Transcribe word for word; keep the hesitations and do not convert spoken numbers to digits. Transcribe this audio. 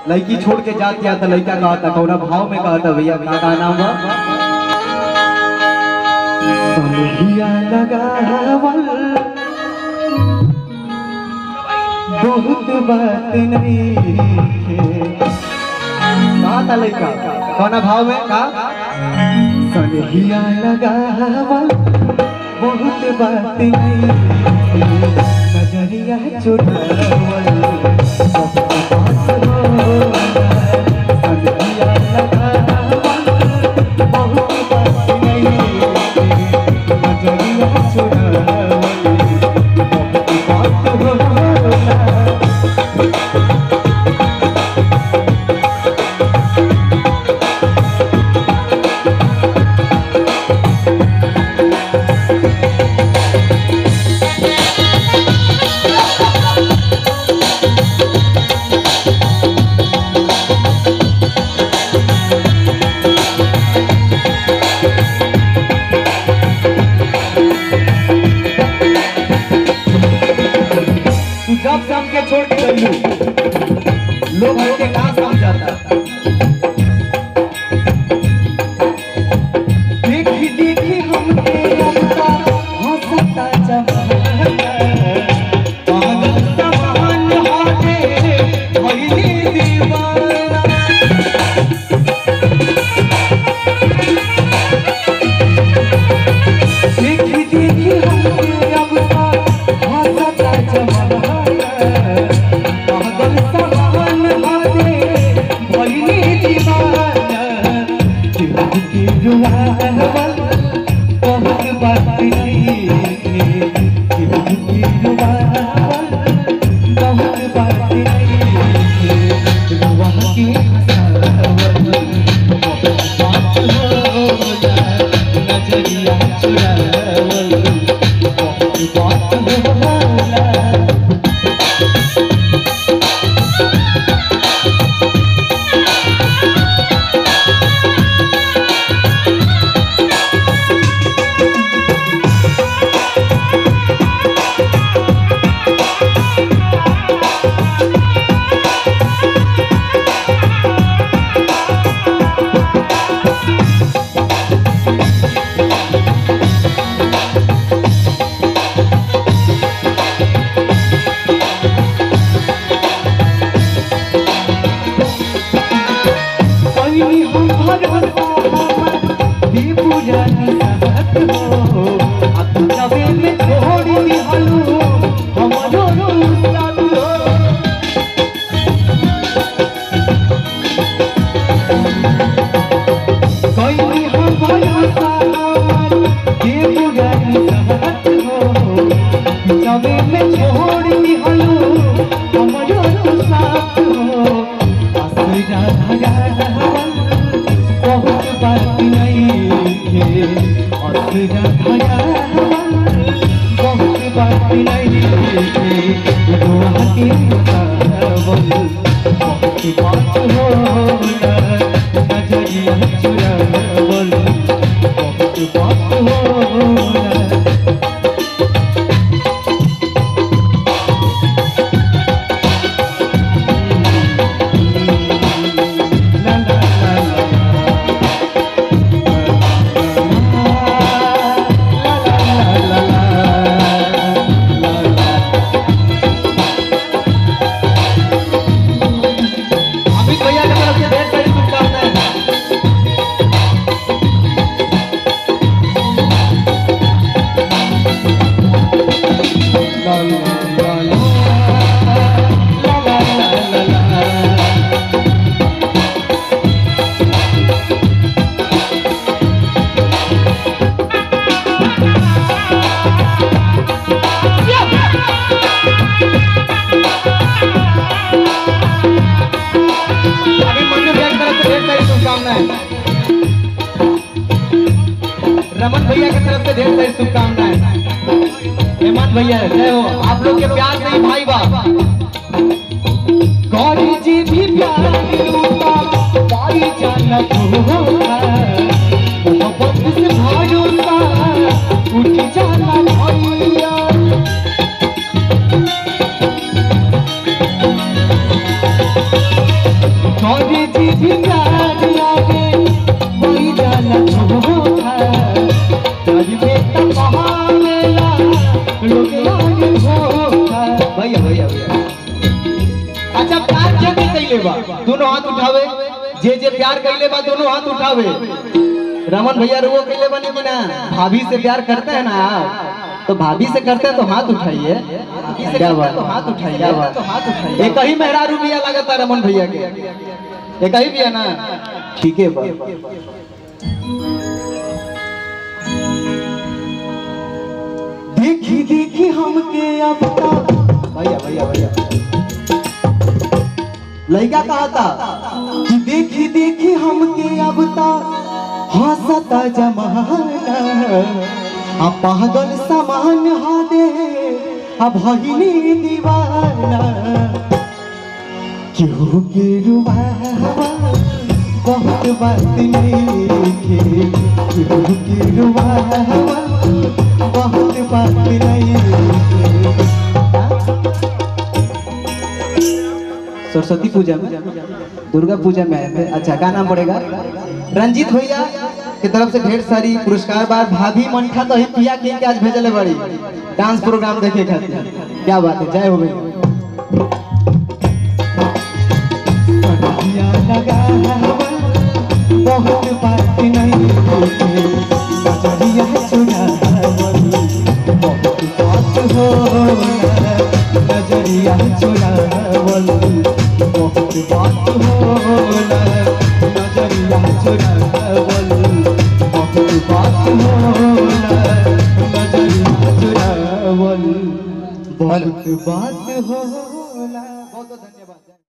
लड़की छोड़ के जाती है तो लड़का कहा था कौना भाव में कहा था भैया भैया का नाम हुआ सनहिया लगावल बहुत बात नहीं कहा था लड़का कौना भाव में कहा सनहिया लगावल बहुत बात नहीं नजरिया चुरावल जब से हमके छोड़ के गई लोग हमके कहा समझाता देखी देखी हमके लगता हंसता जमाना पागल समान हाथे भइली दीवाना देखी देखी हमके लगता हंसता जमाना बहुत बात नहीं बहुत बात नहीं रुआ की नजरिया चुरावल बहुत बात होला बहुत बात नहीं बहुत बात नहीं बहुत बात होला नजरिया चुरावल बहुत बात होला रमन भैया की तरफ से ढेर सारी शुभकामनाएं। हेमंत भैया जय हो, आप लोग के प्यार से ही भाई बा गौरी जी भी प्यार मिलूंगा भाई जाना होगा मोहब्बत से भरोसा उठ जाना भैया भी प्यार आगे कोई जाला झूठा आज बेटा कहावेला लोग आगे धोखा। भैया भैया भैया अच्छा प्यार जे भी कैले बा दोनों हाथ उठावे, जे जे प्यार कैले बा दोनों हाथ उठावे। रमन भैया रो कैले बने कि ना? भाभी से प्यार करते हैं ना आप, तो भाभी से करते हैं तो हाथ उठाइए। क्या बात, तो हाथ उठाइए, क्या बात, तो हाथ उठाइए। एक ही मेहरा रुपया लगता रमन भैया के, एक ही भी है ना? ठीक है बा देखी देखी हमके अब भैया भैया भैया लड़का कहा था कि देखी देखी हमके अब हंसता जमाना आ पागल समान हा दे आ भइनी दीवाना केहू के रुबावा बहुत बात लिखे केहू के रुबावा बहुत बात नहीं। सरस्वती पूजा में, दुर्गा पूजा में आए थे। अच्छा क्या नाम पड़ेगा? रंजीत भैया की तरफ से ढेर सारी पुरस्कार बार। भाभी मंठा तो ही पिया के आज भेजले बड़ी डांस प्रोग्राम देखे खातिर। क्या बात है, जय हो भैया। बहुत बात नहीं नजरिया चुरावल बहुत बात हो नजरिया चुरावल बहुत बात हो नजरिया चुरावल बहुत बात हो नजरिया चुरावल बहुत बात हो। बहुत धन्यवाद।